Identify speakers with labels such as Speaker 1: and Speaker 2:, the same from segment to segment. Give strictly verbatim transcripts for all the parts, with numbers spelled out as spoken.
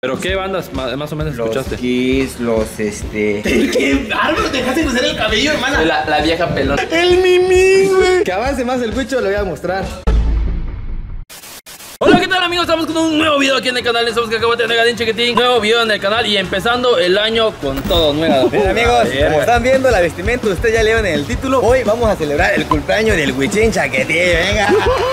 Speaker 1: ¿Pero qué bandas más, más o menos
Speaker 2: Los
Speaker 1: escuchaste?
Speaker 2: Kiss, los este...
Speaker 3: ¿Qué bárbaro? Dejaste crecer el cabello, hermana.
Speaker 4: La, la vieja pelona.
Speaker 2: El Mimi, güey. Que avance más el Wicho, le voy a mostrar.
Speaker 1: Hola, ¿qué tal amigos? Estamos con un nuevo video aquí en el canal. Estamos que acabo de tener Gadín Chiquitín. Nuevo video en el canal y empezando el año con todo nuevo.
Speaker 2: Bien amigos, como están viendo la vestimenta, ustedes ya leyeron en el título. Hoy vamos a celebrar el cumpleaños del Wichín Chaquetín, venga.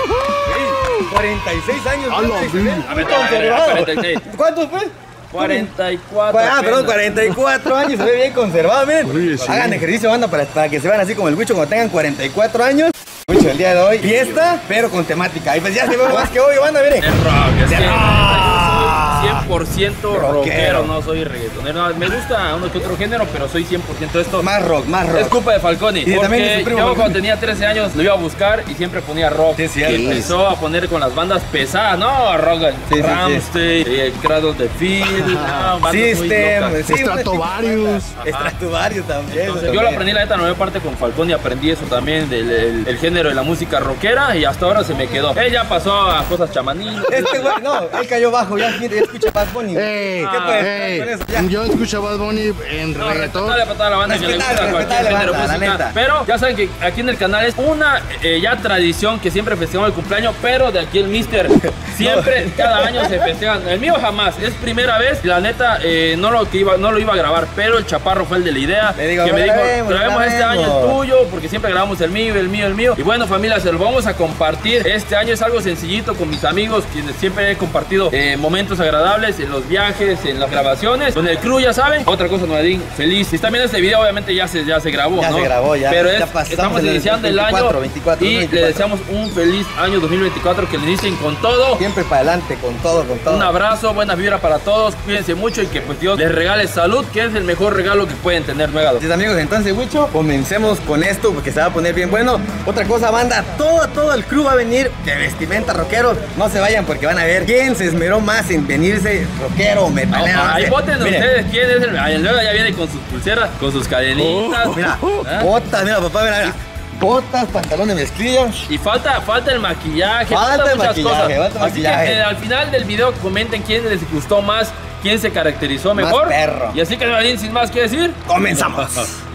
Speaker 2: cuarenta y seis años.
Speaker 1: A ver, a ver, a ver, cuarenta y seis.
Speaker 2: ¿Cuántos fue?
Speaker 1: cuarenta y cuatro.
Speaker 2: Ah, perdón, cuarenta y cuatro años, se ve bien conservado, miren.
Speaker 5: Oye, sí.
Speaker 2: Hagan ejercicio, banda, para, para que se vean así como el Wicho cuando tengan cuarenta y cuatro años. Wicho, el día de hoy, fiesta, pero con temática. Y pues ya se ve más que hoy, banda, miren.
Speaker 1: Es rock, es
Speaker 2: De
Speaker 1: que
Speaker 2: rock.
Speaker 1: cien por ciento
Speaker 2: Rockero.
Speaker 1: rockero, no soy reggaetonero. No, me gusta uno que otro género, pero soy cien por ciento esto.
Speaker 2: Más rock, más rock.
Speaker 1: Es culpa de Falconi,
Speaker 2: Y también de
Speaker 1: porque
Speaker 2: su primo
Speaker 1: yo
Speaker 2: Falconi.
Speaker 1: cuando tenía trece años lo iba a buscar y siempre ponía rock.
Speaker 2: Sí, es cierto.
Speaker 1: Y empezó a poner con las bandas pesadas, no, rock,
Speaker 2: Sí, sí,
Speaker 1: Rammstein, y el Cradle of Field, no, bandas muy
Speaker 2: System,
Speaker 1: locas.
Speaker 2: sí,
Speaker 5: Stratovarius.
Speaker 2: Stratovarius también.
Speaker 1: Entonces, yo lo aprendí la neta, no me parte con Falconi, aprendí eso también del el, el género de la música rockera y hasta ahora se me quedó. Él ya pasó a cosas chamaninas.
Speaker 2: Este güey, no, él cayó bajo, ya, ya escucha Bad Bunny.
Speaker 5: Ey,
Speaker 2: ¿Qué puedes
Speaker 5: ey,
Speaker 2: con eso? Ya.
Speaker 5: yo escucho Bad Bunny en
Speaker 1: No,
Speaker 5: reggaetón.
Speaker 1: respetable para toda la banda que le gusta
Speaker 2: Respetable,
Speaker 1: cualquier
Speaker 2: respetable
Speaker 1: género de
Speaker 2: banda, la
Speaker 1: música.
Speaker 2: neta.
Speaker 1: Pero ya saben que aquí en el canal es una eh, ya tradición que siempre festejamos el cumpleaños, pero de aquí el Mister siempre, cada año se festejan. El mío jamás, es primera vez. Y la neta, eh, no, lo que iba, no lo iba a grabar, pero el Chaparro fue el de la idea.
Speaker 2: Le digo,
Speaker 1: que me dijo,
Speaker 2: grabemos,
Speaker 1: grabemos este año
Speaker 2: grabemos.
Speaker 1: el tuyo, porque siempre grabamos el mío, el mío, el mío. Y bueno, familia, se lo vamos a compartir. Este año es algo sencillito con mis amigos, quienes siempre he compartido eh, momentos agradables en los viajes, en las grabaciones. Con el crew, ya saben. Otra cosa, Noedín, feliz. Si están viendo este video, obviamente ya se, ya se grabó,
Speaker 2: Ya
Speaker 1: ¿no?
Speaker 2: se grabó, ya.
Speaker 1: Pero
Speaker 2: Ya
Speaker 1: es,
Speaker 2: pasamos
Speaker 1: estamos
Speaker 2: en el
Speaker 1: iniciando el
Speaker 2: veinticuatro,
Speaker 1: año
Speaker 2: veinticuatro,
Speaker 1: y
Speaker 2: veinticuatro.
Speaker 1: le deseamos un feliz año dos mil veinticuatro, que le inicien con todo.
Speaker 2: Siempre para adelante, con todo, con todo.
Speaker 1: Un abrazo, buena vibra para todos, cuídense mucho y que pues Dios les regale salud, que es el mejor regalo que pueden tener, Nuegado.
Speaker 2: Así es, amigos, entonces, Wicho, comencemos con esto porque se va a poner bien bueno. Otra cosa, banda, todo, todo el crew va a venir de vestimenta rockero. No se vayan porque van a ver quién se esmeró más en venirse rockero o metalero.
Speaker 1: No,
Speaker 2: no
Speaker 1: ahí
Speaker 2: sé.
Speaker 1: voten
Speaker 2: Miren,
Speaker 1: ustedes quién es el. Ahí luego ya viene con sus pulseras, con sus cadenitas.
Speaker 2: Mira,
Speaker 1: ¿Ah?
Speaker 2: botas, mira, papá, mira, mira. Botas, pantalones de mezclilla.
Speaker 1: Y falta, falta el maquillaje,
Speaker 2: Falta
Speaker 1: falta
Speaker 2: el
Speaker 1: muchas
Speaker 2: maquillaje,
Speaker 1: cosas.
Speaker 2: falta el
Speaker 1: Así
Speaker 2: maquillaje.
Speaker 1: que eh, al final del video comenten quién les gustó más, quién se caracterizó
Speaker 2: Más
Speaker 1: mejor.
Speaker 2: perro.
Speaker 1: Y así que Noedín, sin más que decir,
Speaker 2: Comenzamos.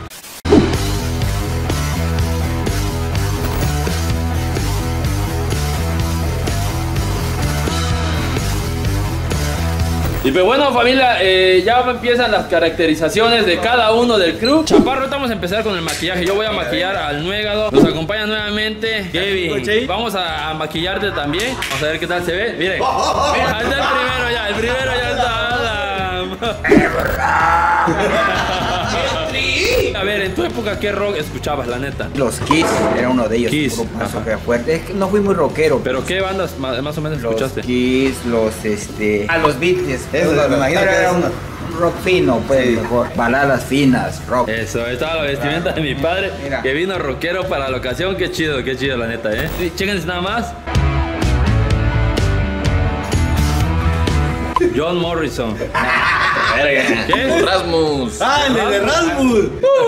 Speaker 1: Y pues bueno, familia, eh, ya empiezan las caracterizaciones de cada uno del crew. Chaparro, ahorita vamos a empezar con el maquillaje. Yo voy a maquillar al Nuegado. Nos acompaña nuevamente Kevin. Vamos a, a maquillarte también. Vamos a ver qué tal se ve. Miren. Ahí está el primero ya, el primero ya está. A ver, en tu época, ¿qué rock escuchabas, la neta?
Speaker 2: Los Kiss era uno de ellos.
Speaker 1: Kiss,
Speaker 2: Un grupo
Speaker 1: ajá.
Speaker 2: súper fuerte. Es que no fui muy rockero.
Speaker 1: ¿Pero qué bandas más, más o menos
Speaker 2: Los
Speaker 1: escuchaste?
Speaker 2: Kiss, los este.
Speaker 4: A los Beatles.
Speaker 2: Eso, me imagino que
Speaker 4: Pero
Speaker 2: era
Speaker 4: era
Speaker 2: un-
Speaker 4: un rock fino, pues
Speaker 2: Sí.
Speaker 4: mejor. Baladas finas, rock.
Speaker 1: Eso, ahí estaba la vestimenta de mi padre,
Speaker 4: Mira.
Speaker 1: que vino rockero para la ocasión. Qué chido, qué chido, la neta, ¿eh? Sí, chéquense nada más. John Morrison. ¿Qué?
Speaker 4: Rasmus.
Speaker 2: ¡Ah, el de Rasmus!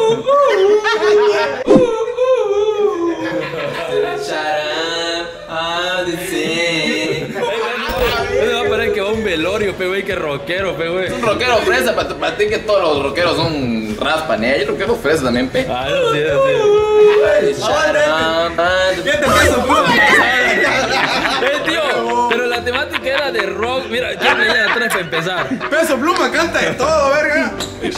Speaker 1: Me va a parecer que va a un velorio, pe, güey, que rockero, pe, güey.
Speaker 4: Un rockero fresa, para, para ti que todos los rockeros son raspan, ¿eh? Hay rockeros fresa también, pe.
Speaker 1: Ah, no, sí, sí.
Speaker 2: Fíjate, Peso Pluma.
Speaker 1: Eh, tío, pero la temática era de rock. Mira, ya me viene atrás para empezar.
Speaker 3: Peso Pluma canta de todo, verga.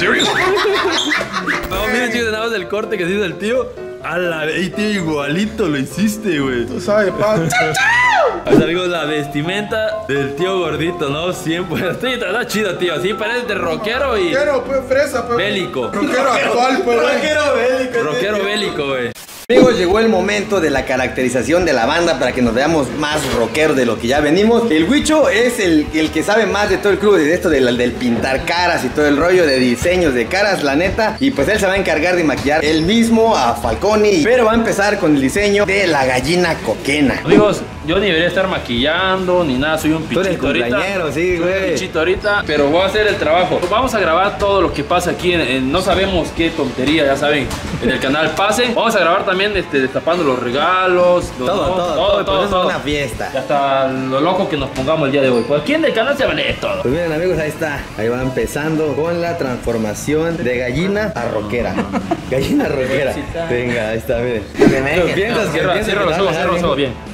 Speaker 1: No, miren, chicos, nada más el corte que se hizo el tío. A la vez, tío, igualito lo hiciste, güey.
Speaker 3: Tú sabes, pa.
Speaker 1: Pues amigos, la vestimenta del tío gordito, ¿no? Siempre. Sí, está chido, tío. Sí, parece de rockero y
Speaker 3: Rockero, pues, fresa, pues.
Speaker 1: bélico.
Speaker 3: Rockero actual, pues, güey.
Speaker 2: Rockero bélico.
Speaker 1: Rockero bélico, güey.
Speaker 2: Amigos, llegó el momento de la caracterización de la banda para que nos veamos más rockeros de lo que ya venimos. El Wicho es el, el que sabe más de todo el club, de esto del, del pintar caras y todo el rollo de diseños de caras, la neta. Y pues él se va a encargar de maquillar él mismo a Falconi. Pero va a empezar con el diseño de la gallina coquena.
Speaker 1: Amigos, yo ni debería estar maquillando ni nada, soy un
Speaker 2: Tú eres
Speaker 1: pichito ahorita.
Speaker 2: cumpleañero, sí,
Speaker 1: Soy un
Speaker 2: güey.
Speaker 1: pichito ahorita, pero voy a hacer el trabajo. Vamos a grabar todo lo que pasa aquí, en, en- no sabemos qué tontería, ya saben, en el canal Pasen. Vamos a grabar también este, destapando los regalos. Los,
Speaker 2: Todo,
Speaker 1: ¿no?
Speaker 2: todo,
Speaker 1: todo,
Speaker 2: todo,
Speaker 1: todo,
Speaker 2: pues eso
Speaker 1: todo.
Speaker 2: es una fiesta.
Speaker 1: Y hasta lo loco que nos pongamos el día de hoy. Pues aquí en el canal se vale todo.
Speaker 2: Pues miren amigos, ahí está. Ahí va empezando con la transformación de gallina a rockera. Gallina rockera. Venga, ahí está, miren. ¿Tú piensas que
Speaker 1: Cierra,
Speaker 2: piensas
Speaker 1: cierra
Speaker 2: que
Speaker 1: los
Speaker 2: te
Speaker 1: ojos,
Speaker 2: van a
Speaker 1: cierra los
Speaker 2: dejar
Speaker 1: ojos, bien.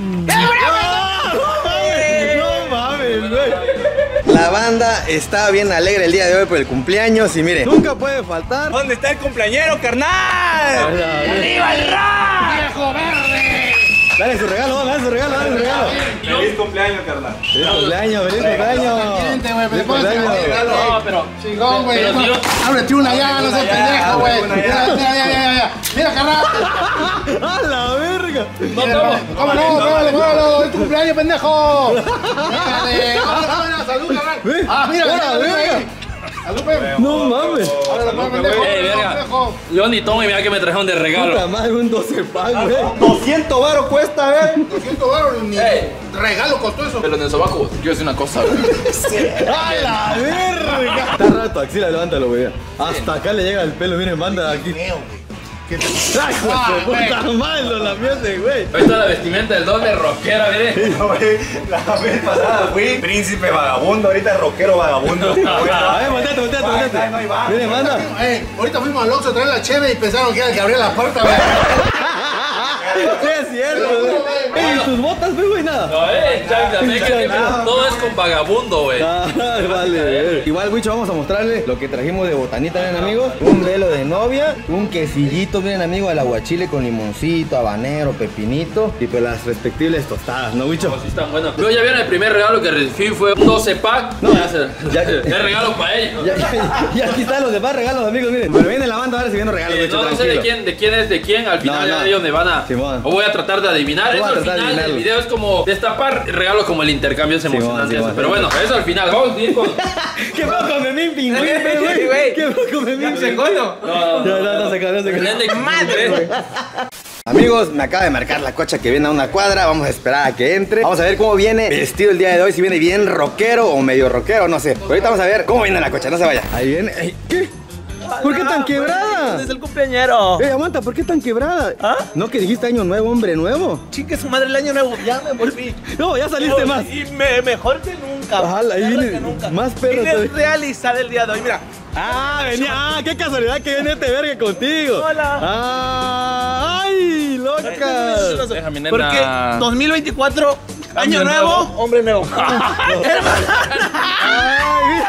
Speaker 2: No mames, güey. La banda está bien alegre el día de hoy por el cumpleaños y miren, nunca puede faltar.
Speaker 3: ¿Dónde está el cumpleañero, carnal?
Speaker 2: ¡Arriba el rap! ¡Viejo verde! Dale su regalo, dale su regalo, dale su regalo.
Speaker 3: Feliz cumpleaños, carnal.
Speaker 2: ¡Feliz cumpleaños, feliz cumpleaños! ¡Feliz cumpleaños!
Speaker 1: No, pero.
Speaker 5: Chingón, güey.
Speaker 1: Pero si yo-
Speaker 5: Ábrete una ya, no seas pendejo, güey.
Speaker 3: ábrete una ya.
Speaker 5: Mira, mira, ya, ya, ya. Mira, carnal.
Speaker 2: ¡A la verga!
Speaker 1: No tomo.
Speaker 5: ¿Cómo no? Pégale, pégale. Es tu cumpleaños, pendejo. Pégale. Ábrale, salud, carnal.
Speaker 2: Ve,
Speaker 5: Ah, mira,
Speaker 2: ¡a la
Speaker 5: mira, mira
Speaker 2: verga!
Speaker 5: ahí. Salud, pe.
Speaker 2: ¡No mames!
Speaker 5: Ábrale, pues, pendejo.
Speaker 1: Eh, verga.
Speaker 5: Pendejo.
Speaker 1: Yo ni tomo y mira que me trajeron de
Speaker 2: Puta
Speaker 1: regalo.
Speaker 2: madre, un doce pack, güey. doscientos baros cuesta, güey.
Speaker 5: doscientos baros, ni
Speaker 4: Ey.
Speaker 5: regalo costó eso.
Speaker 4: Pero en el sobaco, quiero decir una cosa, güey.
Speaker 2: ¡A la verga! Está raro tu axila, levántalo, güey. Hasta acá le llega el pelo, miren, manda aquí.
Speaker 5: Feo, güey. ¿Qué te-
Speaker 2: ¡Ay, hijo de puta madre, lo lamiose, güey!
Speaker 1: Ahí está la vestimenta del doble rockera, mire.
Speaker 3: La vez pasada fui príncipe vagabundo, ahorita rockero vagabundo.
Speaker 2: A ver, volteate, volteate, volteate.
Speaker 3: No, ahí va.
Speaker 2: Miren, manda.
Speaker 5: Eh, ahorita fuimos al Oxxo a traer la cheve y pensaron que era el que abría la puerta, güey.
Speaker 2: Sí, es cierto, güey. Ey, ¿y tus botas, güey, güey? Nada.
Speaker 1: No, eh, chancla, ve que
Speaker 2: Chancla.
Speaker 1: todo es con vagabundo, güey.
Speaker 2: Ah, vale, ver. Igual, Wicho, vamos a mostrarle lo que trajimos de botanita, miren, amigos. Un velo de novia, un quesillito, miren, amigos, al aguachile con limoncito, habanero, pepinito y pues las respectivas tostadas, ¿no, Wicho?
Speaker 1: Sí, están buenos. Luego ya vieron el primer regalo que recibí fue un doce pack.
Speaker 2: No,
Speaker 1: ya, se-
Speaker 2: ya-
Speaker 1: es regalo para ellos.
Speaker 2: Ya, ya, ya aquí están los demás regalos, amigos, miren. Pero viene la banda ahora recibiendo regalos,
Speaker 1: Eh,
Speaker 2: Wicho,
Speaker 1: no, no sé de
Speaker 2: tranquilo.
Speaker 1: quién, de quién es de quién. Al final
Speaker 2: No, no.
Speaker 1: ya ellos me van a.
Speaker 2: Simón.
Speaker 1: O voy a tratar de adivinar.
Speaker 2: Tú
Speaker 1: Eso
Speaker 2: vas a
Speaker 1: al
Speaker 2: tratar de
Speaker 1: final del
Speaker 2: adivinarlo.
Speaker 1: video es como destapar regalos como el intercambio, es
Speaker 2: Simón,
Speaker 1: emocionante
Speaker 2: Simón,
Speaker 1: eso. Pero
Speaker 2: Simón.
Speaker 1: bueno, eso al final. Vamos a ir con.
Speaker 2: ¿Qué poco me mi pingüín, güey? ¿Qué poco me mi pingüín?
Speaker 3: coño.
Speaker 1: No,
Speaker 2: Ya, no, no se quedó, no se quedó.
Speaker 1: de madre.
Speaker 2: Amigos, me acaba de marcar la cocha que viene a una cuadra. Vamos a esperar a que entre. Vamos a ver cómo viene vestido el día de hoy. Si viene bien rockero o medio rockero, no sé. Pero ahorita vamos a ver cómo viene la cocha. No se vaya. Ahí viene. Ey, ¿qué? ¿Por qué tan quebrada?
Speaker 6: Es el cumpleañero.
Speaker 2: Ey, aguanta, ¿por qué tan quebrada?
Speaker 6: ¿Ah?
Speaker 2: ¿No que dijiste año nuevo, hombre nuevo?
Speaker 6: Chique su madre el año nuevo. Ya me volví.
Speaker 2: No, ya saliste más.
Speaker 6: Y me, mejor que nunca.
Speaker 2: Ajala, ahí
Speaker 6: Mejor
Speaker 2: viene
Speaker 6: que nunca.
Speaker 2: más perro
Speaker 6: Vine
Speaker 2: todavía.
Speaker 6: realizar el día de hoy. Mira.
Speaker 2: Ah, venía. Ah, qué casualidad que viene este verga contigo.
Speaker 6: Hola.
Speaker 2: Ah, ay, loca.
Speaker 1: Déjame, nena.
Speaker 6: Porque dos mil veinticuatro,
Speaker 1: Cambio
Speaker 6: año nuevo,
Speaker 1: nuevo.
Speaker 6: hombre nuevo.
Speaker 2: Ay,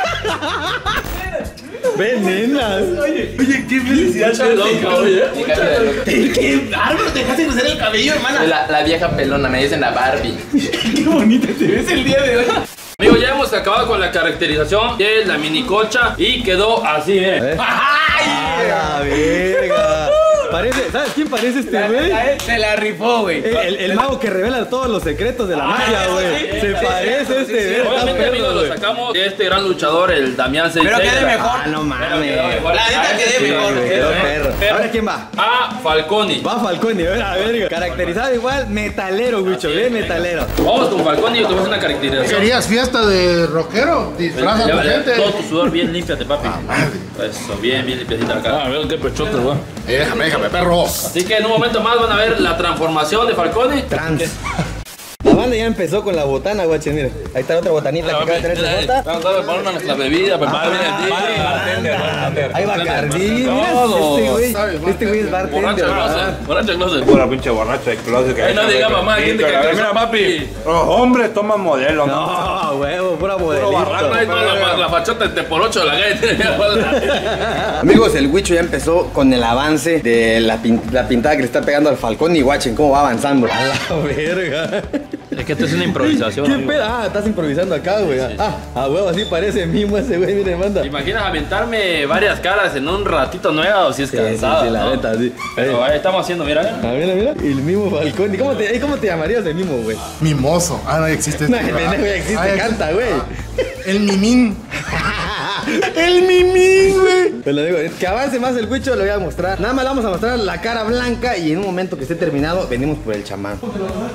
Speaker 2: ven, nenas.
Speaker 6: Oye, qué felicidad.
Speaker 1: Loca, oye.
Speaker 6: Qué bárbaro, te dejaste crecer el cabello, hermana.
Speaker 4: La, la vieja pelona, me dicen la Barbie.
Speaker 6: Qué bonita te ves el día de hoy.
Speaker 1: Amigos, ya hemos acabado con la caracterización de la minicocha y quedó así, miren.
Speaker 2: ¿Eh? ¡A la verga! Parece, ¿sabes quién parece este güey?
Speaker 6: Se la rifó, güey.
Speaker 2: El, el- el mago que revela todos los secretos de la magia, güey. Se parece a este, güey. Está
Speaker 1: Obviamente,
Speaker 2: perro,
Speaker 1: amigos, lo
Speaker 2: güey.
Speaker 1: sacamos de este gran luchador, el Damián Sensei.
Speaker 6: Pero quede mejor.
Speaker 2: Ah, no mames.
Speaker 6: La neta quedé
Speaker 2: Sí,
Speaker 6: mejor.
Speaker 2: güey, quedó perro. Ahora, ¿quién va?
Speaker 1: A Falconi.
Speaker 2: Va Falconi, a ver, a verga. Caracterizado igual, metalero, Wicho, bien metalero.
Speaker 1: Vamos con Falconi y yo te voy a hacer una caracterización.
Speaker 5: ¿Querías fiesta de rockero? Disfraza a tu
Speaker 1: Ya, ya,
Speaker 5: gente.
Speaker 1: todo tu sudor bien límpiate, papi. Eso, bien, bien limpiecita acá. Ah, veo qué pechote, güey.
Speaker 5: Eh, déjame, déjame, perro.
Speaker 1: Así que en un momento más van a ver la transformación de Falconi.
Speaker 2: Trans. La banda ya empezó con la botana, guache, mire. Ahí está la otra botanita que acaba de tener su bota.
Speaker 1: Vamos a poner una nuestra bebida, prepara bien el
Speaker 2: Ahí va Cardi, mira.
Speaker 1: Todo.
Speaker 2: Este güey,
Speaker 5: ¿Sabes?
Speaker 2: este güey es
Speaker 1: Borracho
Speaker 2: bartender.
Speaker 1: de
Speaker 2: ah.
Speaker 1: closet, borracho de closet.
Speaker 3: Pura pinche borracho de closet que
Speaker 1: Ay, no diga mamá, ¿quién te
Speaker 3: Mira,
Speaker 1: cae?
Speaker 3: mira, papi, los hombres toman modelo, ¿no?
Speaker 2: No, huevo, pura
Speaker 1: Ahí
Speaker 2: modelito.
Speaker 1: toda la, la fachota de por ocho de la calle.
Speaker 2: Amigos, el Wicho ya empezó con el avance de la, pin- la pintada que le está pegando al Falcón y guachen cómo va avanzando. A la verga.
Speaker 1: Es que esto es una improvisación.
Speaker 2: ¿Qué
Speaker 1: amigo.
Speaker 2: pedo? Ah, estás improvisando acá, güey. Ah, a huevo, así parece mismo ese güey, mire, manda.
Speaker 1: ¿Te imaginas aventarme varias caras en un ratito nueva o si es
Speaker 2: Sí, sí,
Speaker 1: cansado?
Speaker 2: sí, la
Speaker 1: ¿no?
Speaker 2: neta, sí.
Speaker 1: Pero ahí estamos haciendo, mira.
Speaker 2: Ah, mira, mira. El mismo Falcón. ¿Y cómo te, ¿cómo te llamarías el mismo, güey?
Speaker 5: Mimoso. Ah, no existe.
Speaker 2: No, el pendejo ya existe,
Speaker 5: Ay,
Speaker 2: canta, güey.
Speaker 5: El mimín.
Speaker 2: El mimín, güey. Te lo digo, que avance más el Wicho, le voy a mostrar. Nada más le vamos a mostrar la cara blanca y en un momento que esté terminado, venimos por el chamán.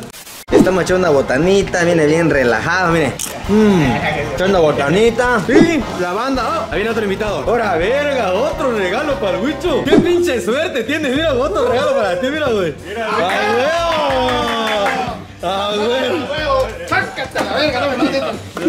Speaker 2: Estamos echando una botanita, viene bien relajado, mire. Mmm, echando botanita. Sí, la banda. Oh, ahí viene otro invitado. Ahora, verga, otro regalo para el Huicho. Qué pinche suerte tienes, mira, otro regalo para ti, mira, güey. ¡A huevo! ¡A huevo!
Speaker 5: ¡Sácate a la verga! ¡No me mates!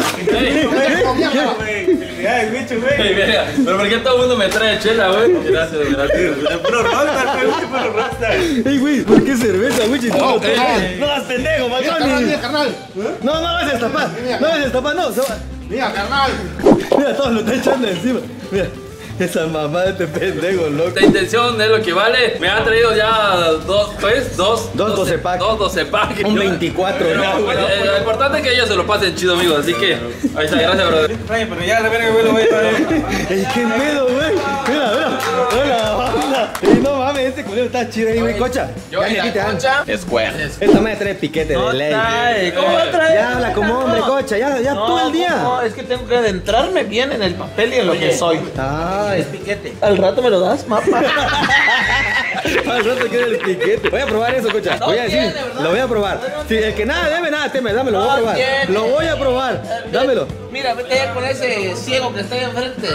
Speaker 3: Felicidades, Huicho, güey.
Speaker 1: Ey, verga, pero ¿por qué todo el mundo me trae chela, güey? Gracias, gracias.
Speaker 3: Puro rockstar, güey, Huicho, puro rockstar.
Speaker 2: Ey, güey, ¿por qué cerveza, Huicho?
Speaker 5: No,
Speaker 2: No,
Speaker 5: carnal.
Speaker 2: no das pendejo,
Speaker 5: Mira, carnal,
Speaker 2: Maconi.
Speaker 5: mira, carnal.
Speaker 2: No, no vas a destapar. No vas a destapar, no. no.
Speaker 5: Mira, carnal.
Speaker 2: Mira, todo lo está echando encima. Mira, esa mamá de este pendejo, loco.
Speaker 1: La intención es lo que vale. Me han traído ya dos, pues, dos.
Speaker 2: Dos doce pack.
Speaker 1: Dos doce pack.
Speaker 2: Un veinticuatro,
Speaker 1: Pero,
Speaker 2: ya, güey.
Speaker 1: eh, lo importante es que ellos se lo pasen chido, amigos. Así que, ahí está, gracias, brother.
Speaker 3: Pero ya la verga, güey, lo voy a traer.
Speaker 2: Ey, qué pedo, güey. Mira, mira. Hola, hola. Ey, no mames, este culero está chido ahí, güey. Cocha.
Speaker 4: Yo
Speaker 2: Ya
Speaker 4: en
Speaker 2: me
Speaker 4: la
Speaker 2: quitan.
Speaker 4: concha, Square.
Speaker 2: Esta me trae piquete de ley.
Speaker 7: ¿Cómo va a traer?
Speaker 2: Ya habla como hombre, cocha. Ya, ya todo el día.
Speaker 7: No, es que tengo que adentrarme bien en el papel y en lo que soy.
Speaker 2: Ay.
Speaker 7: Piquete. Al rato me lo das, mapa.
Speaker 2: Al rato quiero el piquete. Voy a probar eso, cocha.
Speaker 7: No
Speaker 2: Voy a decir,
Speaker 7: tiene, ¿verdad?
Speaker 2: lo voy a probar. Si el que nada debe, nada teme. Dámelo, voy a
Speaker 7: No
Speaker 2: probar.
Speaker 7: tiene.
Speaker 2: Lo voy a probar. Dámelo.
Speaker 7: Mira, vete con ese ciego que está ahí enfrente.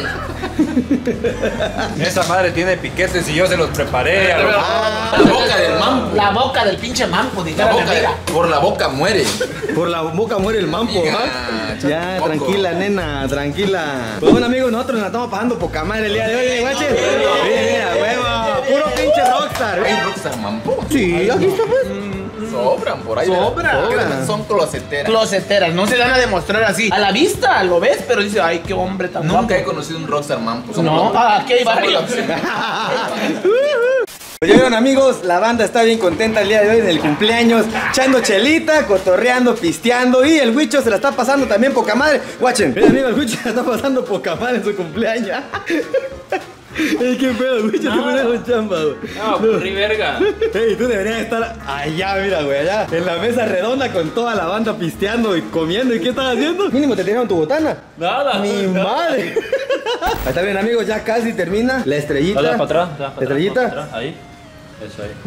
Speaker 3: Esa madre tiene piquetes y yo se los preparé. A lo-
Speaker 4: La boca del mampo.
Speaker 7: La boca del pinche manco,
Speaker 4: La
Speaker 7: dijera mi
Speaker 4: boca,
Speaker 7: amiga.
Speaker 4: por la boca muere.
Speaker 2: Por la boca muere el mampo,
Speaker 4: Amiga,
Speaker 2: ¿ah?
Speaker 4: chapoco.
Speaker 2: Ya, tranquila, nena, tranquila. Pues bueno, amigos, nosotros nos estamos pasando poca madre el día de hoy, guache. Mira, mira, huevo. Puro pinche rockstar.
Speaker 4: ¿Hay rockstar mampo?
Speaker 2: Sí, aquí está, pues.
Speaker 4: Sobran por ahí.
Speaker 7: Sobran.
Speaker 4: Sobran. Son closeteras.
Speaker 7: Closeteras, no se van a demostrar así. A la vista lo ves, pero dice, ay, qué hombre tan
Speaker 4: Nunca he
Speaker 7: guapo.
Speaker 4: conocido un rockstar mampo. Son
Speaker 7: No,
Speaker 4: los-
Speaker 7: ah, aquí hay
Speaker 4: son
Speaker 7: varios.
Speaker 4: los-
Speaker 2: Pues ya vieron, amigos, la banda está bien contenta el día de hoy en el cumpleaños, echando chelita, cotorreando, pisteando y el Huicho se la está pasando también poca madre. Guachen, mira, amigo, el Huicho se la está pasando poca madre en su cumpleaños. Ey, qué pedo, el Huicho, te pones un chamba, güey.
Speaker 1: No, curry verga.
Speaker 2: Ey, tú deberías estar allá, mira, güey, allá, en la mesa redonda con toda la banda pisteando y comiendo. ¿Y qué estás haciendo? Mínimo te tiraron tu botana.
Speaker 1: Nada.
Speaker 2: Mi madre. Ahí está bien, amigos, ya casi termina la estrellita.
Speaker 1: Dale para atrás, dale para atrás,
Speaker 2: ¿Estrellita?
Speaker 1: para atrás, ahí. Eso ahí.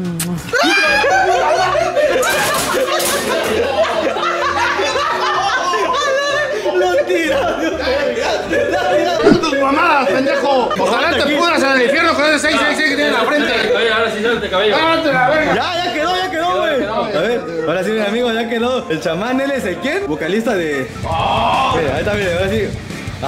Speaker 2: Lo tira.
Speaker 5: ¡Tus mamadas, pendejo! Ojalá te pudras en el infierno con ese seis seis seis que tiene en la frente.
Speaker 1: Oye, ahora sí suelta el cabello.
Speaker 5: ¡Cállate la verga!
Speaker 2: Ya, ya quedó, ya quedó, güey. A ver, ahora sí, mi amigo, ya quedó. El chamán, él es el quién? Vocalista de. Mira, ahí está, mire, ahora sí.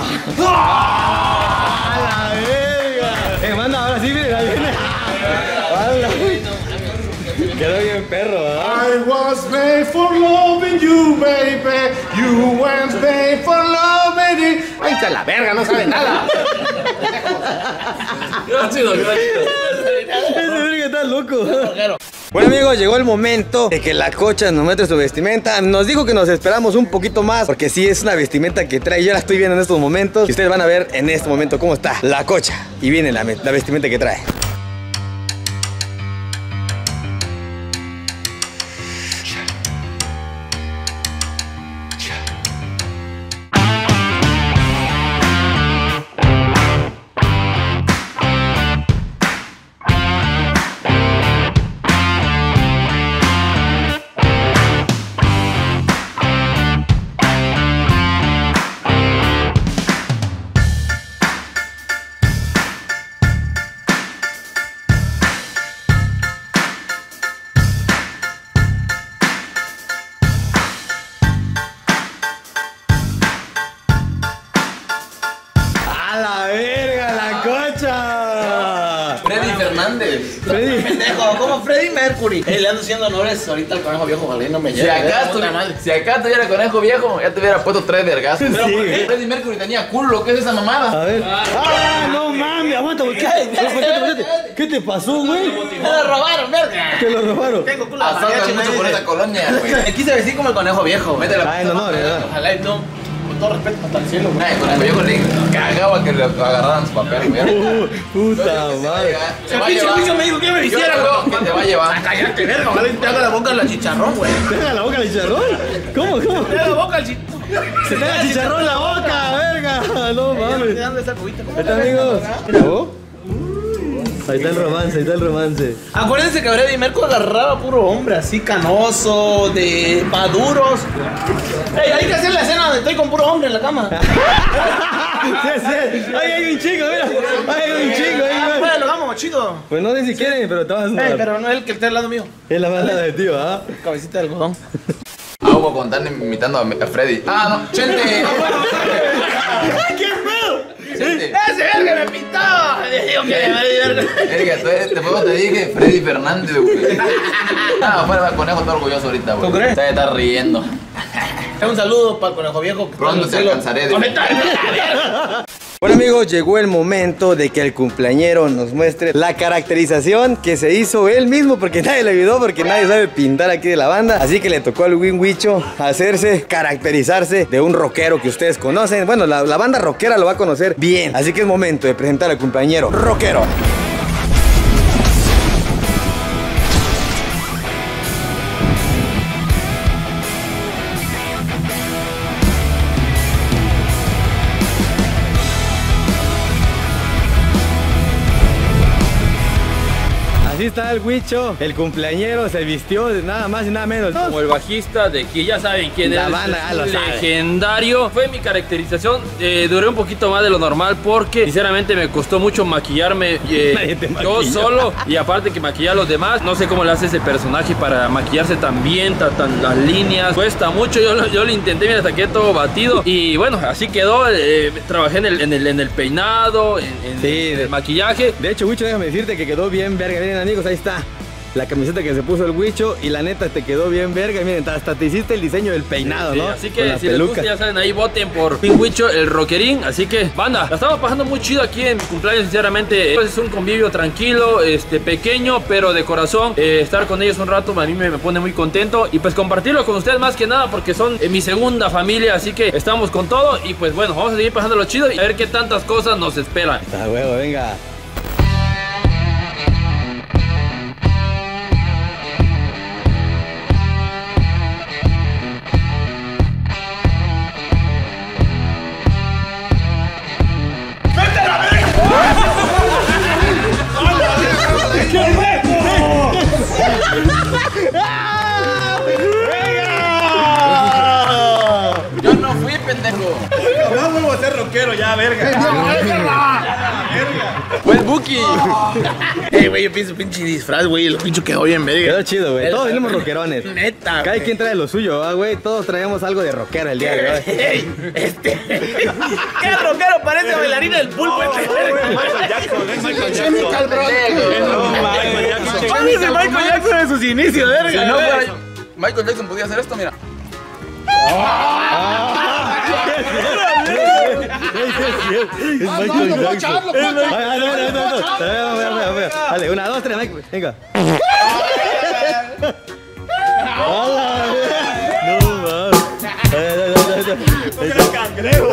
Speaker 2: ¡Ah! ¡A la verga! Eh, manda, ahora sí, mire, ahí viene. ¡Hala! Quedó bien perro, ¿ah?
Speaker 5: I was made for loving you, baby. You weren't made for loving me. Ahí está la verga, no sabe nada.
Speaker 1: Qué chido, qué chido.
Speaker 2: Ese verga está loco. Bueno, amigos, llegó el momento de que la cocha nos muestre su vestimenta. Nos dijo que nos esperamos un poquito más, porque sí es una vestimenta que trae. Yo la estoy viendo en estos momentos y ustedes van a ver en este momento cómo está la cocha. Y viene la, la vestimenta que trae. ¡A la verga, la cocha!
Speaker 4: Freddy Fernández.
Speaker 2: Freddy.
Speaker 7: Pendejo, como Freddie Mercury. Eh, le ando haciendo honores ahorita al conejo viejo, ojalá y no me
Speaker 4: Si
Speaker 7: llegue.
Speaker 4: acá,
Speaker 7: Puta
Speaker 4: tu-
Speaker 7: madre.
Speaker 4: si acá tuviera conejo viejo, ya te hubiera puesto tres vergazos. Pero
Speaker 2: Sí.
Speaker 4: ¿por qué? Freddie Mercury tenía culo, ¿qué es esa mamada?
Speaker 2: A ver. ¡Ah, no mames! Aguanta, ¿qué, ¿Qué, ¿Qué te pasó, güey?
Speaker 7: Me lo robaron, verga.
Speaker 2: Te lo robaron.
Speaker 7: Tengo culo de
Speaker 4: Asaltan
Speaker 7: mariachi,
Speaker 4: mucho
Speaker 7: me
Speaker 4: por
Speaker 7: dice.
Speaker 4: esa colonia, güey.
Speaker 7: Me quise vestir como el conejo viejo.
Speaker 4: Vete a la
Speaker 2: Ay, no, no, ¿verdad?
Speaker 7: Ojalá y todo, con todo respeto hasta el cielo, güey.
Speaker 4: Ay, conejo viejo le cagaba que le agarraran su papel, güey.
Speaker 2: Uh, puta madre.
Speaker 4: Se
Speaker 7: El
Speaker 4: va a
Speaker 7: pinche
Speaker 4: llevar.
Speaker 7: Lucho me dijo que me
Speaker 4: Yo
Speaker 7: vistiera,
Speaker 4: creo
Speaker 7: güey.
Speaker 4: que te va a llevar.
Speaker 7: Cállate, verga, ojalá y te haga la boca la chicharrón, güey.
Speaker 2: Pega la boca al chicharrón. ¿Cómo, cómo?
Speaker 7: Te haga la boca al chicharrón.
Speaker 2: Se te haga chicharrón en la boca, verga. No
Speaker 7: ¿De
Speaker 2: mames.
Speaker 7: dónde esa cubita? ¿Cómo
Speaker 2: Este
Speaker 7: te ves,
Speaker 2: amigos.
Speaker 7: verdad?
Speaker 2: Mira, vos. Ahí está el romance, ahí está el romance.
Speaker 7: Acuérdense que Freddy Mercury agarraba puro hombre, así canoso, de maduros. Ey, hay que hacer la escena donde estoy con puro hombre en la cama.
Speaker 2: Sí, sí. Ahí hay un chico, mira. Ahí hay un chico, ahí,
Speaker 7: Pues lo vamos, chico.
Speaker 2: Pues no sé si quieren, pero te vas a sumar.
Speaker 7: Ey, pero no es el que está al lado mío.
Speaker 2: Es la banda de tío, ¿ah?
Speaker 7: Cabecita de algodón.
Speaker 4: Ah, Hugo contando imitando a a Freddy. Ah, no, Chente.
Speaker 7: ¡Qué feo!
Speaker 4: Chente.
Speaker 7: ¡Ese verga me pintaba! Le digo que Freddy verga.
Speaker 4: Verga, tú eres- te puedo te dije Freddy Fernández, güey. Ah, fuera el conejo está orgulloso ahorita, güey.
Speaker 7: ¿Tú crees?
Speaker 4: Se está riendo.
Speaker 7: Un saludo para el conejo viejo. que
Speaker 4: Pronto
Speaker 7: está
Speaker 4: te
Speaker 7: en el
Speaker 4: alcanzaré
Speaker 7: cielo.
Speaker 4: de-
Speaker 7: ¡Comentario!
Speaker 2: Bueno amigos, llegó el momento de que el cumpleañero nos muestre la caracterización que se hizo él mismo, porque nadie le ayudó, porque nadie sabe pintar aquí de la banda. Así que le tocó al Win Wicho hacerse, caracterizarse de un rockero que ustedes conocen. Bueno, la, la banda rockera lo va a conocer bien. Así que es momento de presentar al cumpleañero rockero. Así está el Wicho, el cumpleañero se vistió de nada más y nada menos.
Speaker 1: Como el bajista de que ya saben quién
Speaker 2: La
Speaker 1: es.
Speaker 2: banda,
Speaker 1: es
Speaker 2: ya lo
Speaker 1: un
Speaker 2: sabe.
Speaker 1: legendario. Fue mi caracterización. Eh, duré un poquito más de lo normal porque sinceramente me costó mucho maquillarme eh,
Speaker 2: Nadie te
Speaker 1: yo
Speaker 2: maquilla.
Speaker 1: solo. Y aparte que maquillar a los demás. No sé cómo le hace ese personaje para maquillarse tan bien, tan, tan las líneas. Cuesta mucho. Yo, lo- yo lo intenté, me saqué todo batido. Y bueno, así quedó. eh, trabajé en el, en, el, en el peinado, en, en
Speaker 2: Sí,
Speaker 1: el
Speaker 2: de-
Speaker 1: maquillaje.
Speaker 2: De hecho, Wicho, déjame decirte que quedó bien verga. Miren amigos, ahí está la camiseta que se puso el Wicho y la neta te quedó bien verga. Miren, hasta te hiciste el diseño del peinado,
Speaker 1: Sí,
Speaker 2: ¿no?
Speaker 1: así
Speaker 2: Con
Speaker 1: que
Speaker 2: la
Speaker 1: si les
Speaker 2: peluca.
Speaker 1: gusta, ya saben, ahí voten por Pin Wicho, el rockerín. Así que, banda, la estamos pasando muy chido aquí en mi cumpleaños, sinceramente. Pues es un convivio tranquilo, este, pequeño, pero de corazón. Eh, estar con ellos un rato a mí me, me pone muy contento. Y pues compartirlo con ustedes más que nada, porque son eh, mi segunda familia. Así que estamos con todo. Y pues bueno, vamos a seguir pasándolo chido y a ver qué tantas cosas nos esperan.
Speaker 2: Ah, huevo, venga.
Speaker 4: Yo no fui, pendejo.
Speaker 3: No vuelvo a ser rockero ya, verga.
Speaker 4: Fue el Buki.
Speaker 7: Ey, güey, yo pienso pinche disfraz, güey. El pincho quedó bien verga.
Speaker 2: Quedó chido, güey. Todos venimos rockerones.
Speaker 7: Neta,
Speaker 2: Cada
Speaker 7: güey.
Speaker 2: quien trae lo suyo, ¿ah, güey? Todos traemos algo de rockero el día de hoy.
Speaker 7: Ey, este. ¿Qué rockero parece bailarina del pulpo? este verga?
Speaker 3: Michael Jackson, es Michael Jackson.
Speaker 6: Chemical Brothers.
Speaker 3: No, Michael Jackson.
Speaker 7: ¿Cuál es el Michael Jackson de sus inicios, verga?
Speaker 4: Si no fuera Michael Jackson podía hacer esto, mira.
Speaker 2: Es
Speaker 6: No,
Speaker 2: Michael
Speaker 6: lo puedo
Speaker 2: Jackson.
Speaker 6: echar, lo puedo echar.
Speaker 2: Ay, ay, no, no, no, no. Dale, vamos, vamos, vamos. Dale, una, dos, tres, Michael. Venga. ¡Hala! No mames. Ay, ay, ay, ay, ay.
Speaker 3: Un gran cangrejo.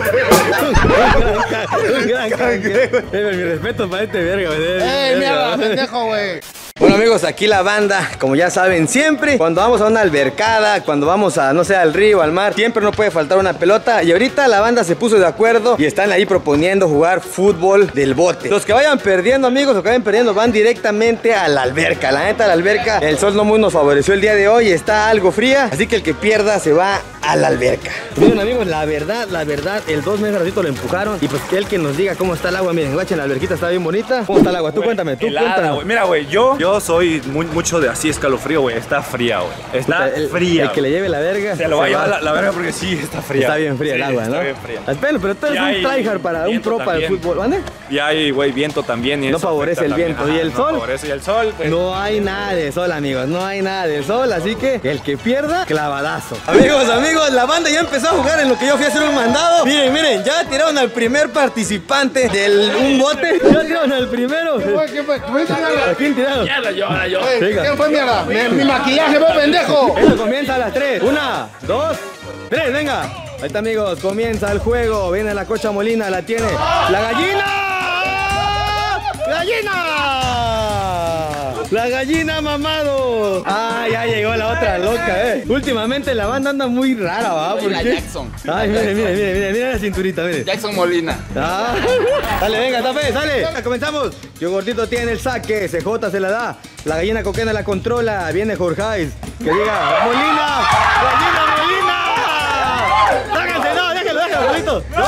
Speaker 2: Un gran cangrejo. Eh, mi respeto para este verga, güey.
Speaker 6: Ey, mierda, pendejo, güey.
Speaker 2: Bueno amigos, aquí la banda, como ya saben, siempre cuando vamos a una albercada, cuando vamos a, no sé, al río, al mar, siempre no puede faltar una pelota. Y ahorita la banda se puso de acuerdo y están ahí proponiendo jugar fútbol del bote. Los que vayan perdiendo, amigos, los que vayan perdiendo van directamente a la alberca. La neta, la alberca, el sol no muy nos favoreció el día de hoy, está algo fría, así que el que pierda se va a la alberca. Miren amigos, la verdad, la verdad, el dos meses ratito lo empujaron y pues que él que nos diga cómo está el agua. Miren, guachen, la alberquita está bien bonita. ¿Cómo está el agua? Tú cuéntame, tú
Speaker 3: Helada,
Speaker 2: cuéntame.
Speaker 3: güey. Mira, güey, yo, yo soy muy, mucho de así escalofrío, güey. Está fría, güey. Está
Speaker 2: el,
Speaker 3: fría.
Speaker 2: El que le lleve la verga.
Speaker 3: Se lo va a llevar la, la verga porque sí, está fría.
Speaker 2: Está bien fría
Speaker 3: Sí,
Speaker 2: el agua, ¿no?
Speaker 3: Está bien fría.
Speaker 2: Espera, pero tú eres
Speaker 3: Y
Speaker 2: un
Speaker 3: hay
Speaker 2: tryhard para un
Speaker 3: viento
Speaker 2: pro para el
Speaker 3: también.
Speaker 2: fútbol, ¿vale?
Speaker 3: Y hay, güey, viento también. Y
Speaker 2: No
Speaker 3: eso
Speaker 2: favorece
Speaker 3: afecta
Speaker 2: el
Speaker 3: también.
Speaker 2: viento. ¿Y el
Speaker 3: Ajá,
Speaker 2: sol?
Speaker 3: No favorece. Y el sol, pues.
Speaker 2: No hay nada de sol, amigos. No hay nada de sol, así que el que pierda, clavadazo. Amigos, amigos, la banda ya empezó a jugar en lo que yo fui a hacer un mandado. Miren, miren, ya tiraron al primer participante del un bote. Ya tiraron al primero.
Speaker 6: ¿Quién fue? ¿Quién fue?
Speaker 2: ¿A quién tiraron?
Speaker 1: Ya la yo, ahora yo.
Speaker 6: Ey,
Speaker 2: Venga.
Speaker 6: ¿Quién fue, mierda? Mi, mi maquillaje, vos, pendejo.
Speaker 2: Esto comienza a las tres. Una, dos, tres, venga. Ahí está, amigos, comienza el juego. Viene la Cocha Molina, la tiene la gallina. ¡Gallina! La gallina mamado. Ah, ya llegó la otra loca, eh. Últimamente la banda anda muy rara, ¿va? ¿Por
Speaker 4: La
Speaker 2: qué?
Speaker 4: Jackson.
Speaker 2: Ay, mire, mire, mire, mire, mire la cinturita, mire.
Speaker 4: Jackson Molina.
Speaker 2: Ah. Dale, venga, Tafe, sale. Ya comenzamos. Yo Gordito tiene el saque, C J se la da. La gallina coquena la controla. Viene Jorge. Que llega Molina. ¡Gallina Molina! ¡Sáquense! No, déjalo, déjalo, Gordito. ¡No!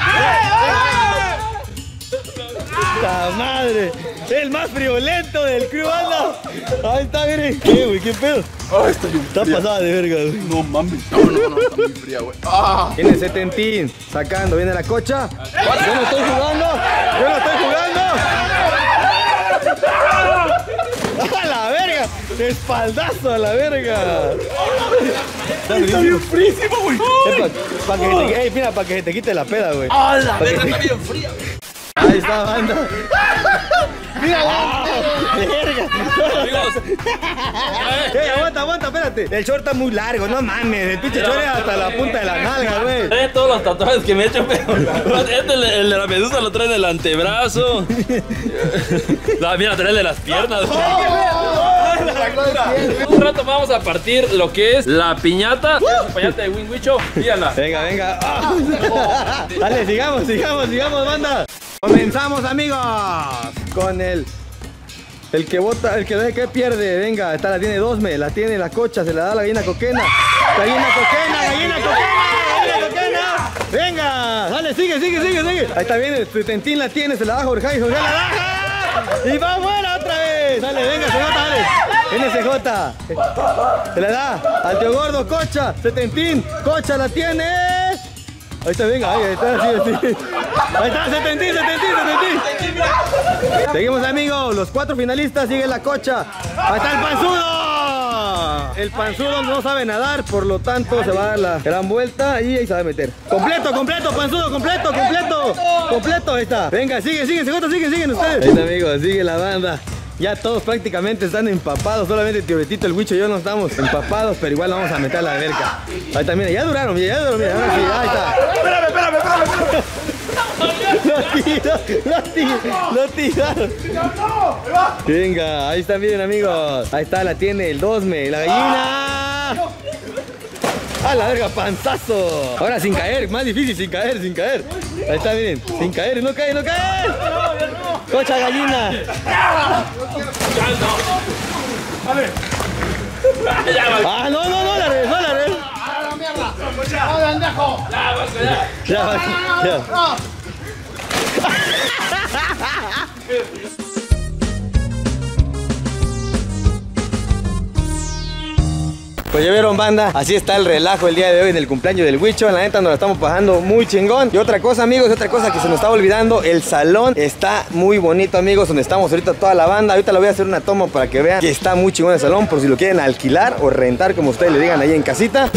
Speaker 2: ¡La madre! El más friolento del crew, anda. Ahí está, miren. ¿Qué, güey? ¿Qué pedo?
Speaker 4: Oh, está bien
Speaker 2: Está pasada de verga, güey.
Speaker 4: No mames. No, no, no, está muy fría, güey. Ah.
Speaker 2: Viene el setentín, sacando, viene la cocha. Yo no estoy jugando, yo no estoy jugando. ¡A la verga! ¡Espaldazo a la verga!
Speaker 4: Está bien frísimo, güey.
Speaker 2: Para que te, ey, mira, para que se te quite la peda, güey.
Speaker 4: Ah, la verga está bien fría, güey.
Speaker 2: Ahí está, banda. ¡Mira la verga! ¡Ey, aguanta, aguanta, espérate! El short está muy largo, no mames. El pinche short es hasta la punta de la nalga, güey.
Speaker 1: Trae todos los tatuajes que me he hecho, pero este, el, el de la medusa lo trae en el antebrazo. La, mira, trae el de las piernas. Un rato vamos a partir lo que es la piñata. La piñata de Winwicho. Mírala.
Speaker 2: Venga, venga. Dale, sigamos, sigamos, sigamos, banda. Comenzamos, amigos, con el el que vota, el que ve que pierde. Venga, esta la tiene Dosme, la tiene la cocha, se la da la gallina coquena. Gallina coquena, gallina coquena, gallina coquena. Venga, dale, sigue, sigue, sigue, sigue. Ahí está bien, el Tentín la tiene, se la da Jorge, Jorge la da. Y va fuera otra vez. Dale, venga, C J, dale. Viene C J. Se la da al tío gordo, cocha, Setentín, cocha la tiene. Ahí está, venga, ahí está, así, así. Ahí está, Setentín, Setentín, Setentín. Seguimos, amigos, los cuatro finalistas, sigue la cocha. Ahí está el panzudo. El panzudo no sabe nadar, por lo tanto se va a dar la gran vuelta y ahí se va a meter. Completo, completo, panzudo, completo, completo. Completo, ahí está. Venga, sigue, sigue, segundo, sigue, siguen ustedes. Ahí está, amigos, sigue la banda. Ya todos prácticamente están empapados, solamente Tío Betito, el Huicho y yo no estamos empapados, pero igual vamos a meter a la verga. Ahí está, mira, ya duraron, mira, ya duraron, mira, ahora sí, ahí está. Espérame, espérame, espérame. Lo tiro, lo tiro, lo tiraron. Venga, ahí está, miren, amigos. Ahí está, la tiene el Dosme, la gallina. ¡A la verga, panzazo! Ahora sin caer, más difícil, sin caer, sin caer. Ahí está, miren, sin caer, no cae, no cae. Cocha gallina. Ah, no, no, no, la regresó, la regresó. Ya, ya, ya. Pues ya vieron, banda, así está el relajo el día de hoy en el cumpleaños del Huicho. La neta nos la estamos pasando muy chingón. Y otra cosa, amigos, otra cosa que se nos estaba olvidando, el salón está muy bonito, amigos, donde estamos ahorita toda la banda. Ahorita le voy a hacer una toma para que vean que está muy chingón el salón, por si lo quieren alquilar o rentar, como ustedes le digan ahí en casita.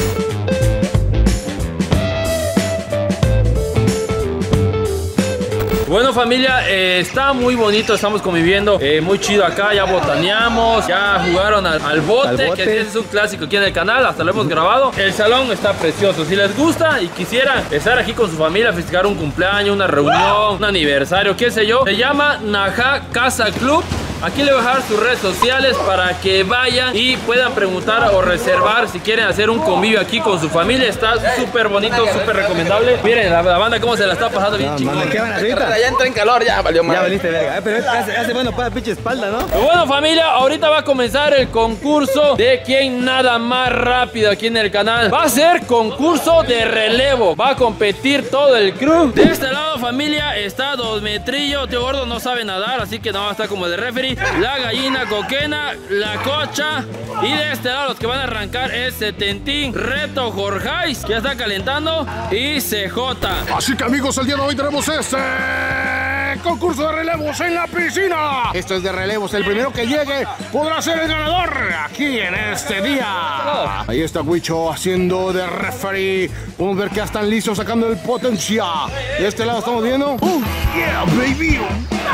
Speaker 1: Bueno, familia, eh, está muy bonito, estamos conviviendo, eh, muy chido acá, ya botaneamos, ya jugaron al, al, bote, al bote, que es un clásico aquí en el canal, hasta lo hemos grabado. El salón está precioso, si les gusta y quisieran estar aquí con su familia, festejar un cumpleaños, una reunión, un aniversario, qué sé yo, se llama Najá Casa Club. Aquí le voy a dejar sus redes sociales para que vayan y puedan preguntar o reservar si quieren hacer un convivio aquí con su familia. Está súper bonito, súper recomendable. Miren la, la banda cómo se la está pasando bien no, chingón.
Speaker 2: ¿Qué van a hacer?
Speaker 4: Ya entra en calor, ya valió mal.
Speaker 2: Ya valiste verga, eh, pero hace, hace bueno para pinche espalda, ¿no?
Speaker 1: Pero bueno, familia, ahorita va a comenzar el concurso de quién nada más rápido aquí en el canal. Va a ser concurso de relevo. Va a competir todo el crew. De este lado, familia, está Dos Metrillo. Tío Gordo no sabe nadar, así que no va a estar como de referee. La gallina coquena, la cocha. Y de este lado los que van a arrancar es Setentín, Reto Jorjais, que ya está calentando, y C J.
Speaker 5: Así que, amigos, el día de hoy tenemos este concurso de relevos en la piscina. Esto es de relevos, el primero que llegue podrá ser el ganador aquí en este día. Ahí está Huicho haciendo de referee. Podemos ver que ya están listos sacando el potencial. De este lado estamos viendo. ¡Oh, yeah, baby!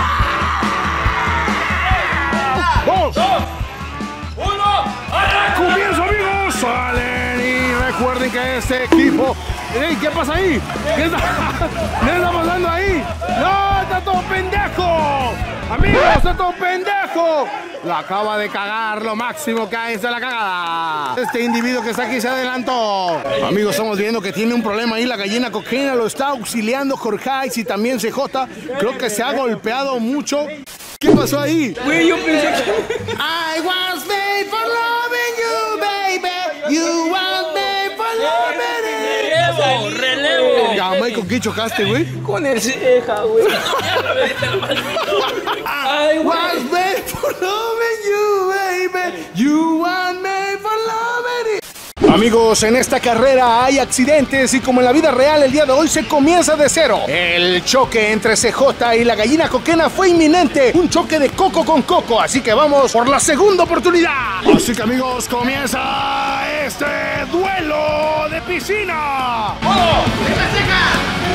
Speaker 5: Dos, dos, uno, ¡arranca! ¡Comienzo, amigos! Salen y recuerden que este equipo... ¡Ey! ¿Qué pasa ahí? ¿Qué está, ¿qué está pasando ahí? ¡No! ¡Está todo pendejo! ¡Amigos! amigos! ¡Esto es un pendejo! La acaba de cagar, lo máximo que hay es la cagada. Este individuo que está aquí se adelantó. Amigos, estamos viendo que tiene un problema ahí. La gallina coquina lo está auxiliando Jorge y también C J. Creo que se ha golpeado mucho. ¿Qué pasó ahí?
Speaker 1: Güey, yo pensé que...
Speaker 5: I was made for loving you, baby. You was made for loving
Speaker 1: Relevo, relevo.
Speaker 5: Ya, Michael, ¿con qué chocaste, güey?
Speaker 7: Con el ceja, güey.
Speaker 5: I was made for loving you, baby. You were made for loving it. Amigos, en esta carrera hay accidentes y como en la vida real el día de hoy se comienza de cero. El choque entre C J y la gallina coquena fue inminente. Un choque de coco con coco, así que vamos por la segunda oportunidad. Así que amigos, comienza este duelo de piscina.
Speaker 6: ¡Oh! ¡Deja seca!